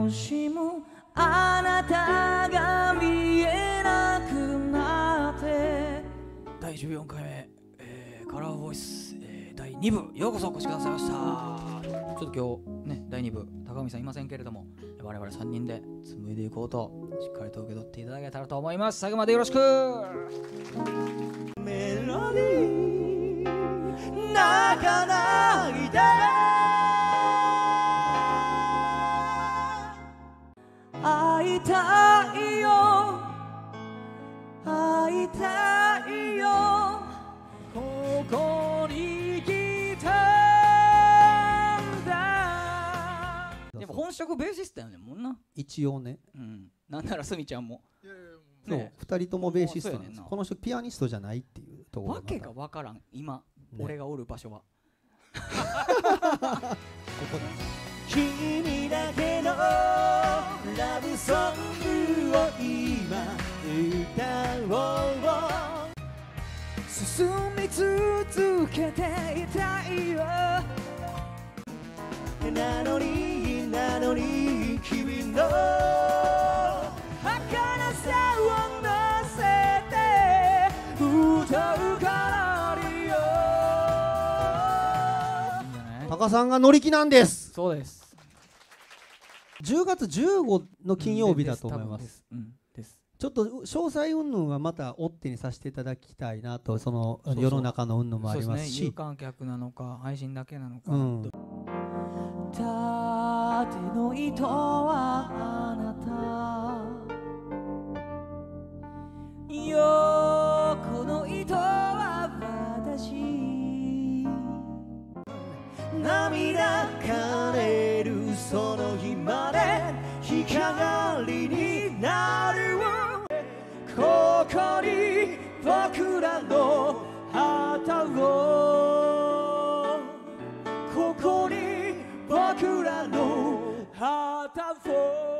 もしもあなたが見えなくなって第14回目、カラーボイス、第2部ようこそお越しくださいました。ちょっと今日ね第2部高海さんいませんけれども我々3人で紡いでいこうとしっかりと受け取っていただけたらと思います。最後までよろしく。メロディー泣かないで会いたいよ会いたいよここに来たんだ。でも本職ベーシストやねんもんな一応ね、 うん、なんならすみちゃんもそう、2人ともベーシストなんです。この人ピアニストじゃないっていうところわけがわからん今、ね、俺がおる場所はここだ。君だけのラブソングを今歌おう進み続けていたいよなのに君の儚さを乗せて歌うからによ。 タカさんが乗り気なんです。 そうです。 10月15の金曜日だと思います。ちょっと詳細云々はまた追ってにさせていただきたいなと、その世の中の云々もありますし、 有観客なのか配信だけなのか、縦の糸はあなた横の糸は私涙枯れるその日まで日陰になるここに僕らの旗をここに僕らの旗を